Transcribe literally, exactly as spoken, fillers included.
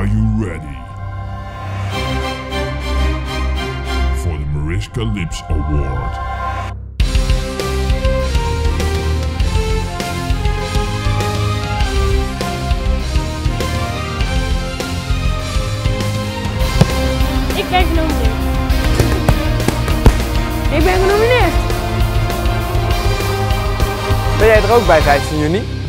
Are you ready for the Mariska Lips Award? Ik ben genomineerd. Ik ben genomineerd. Ben jij er ook bij vijftien juni?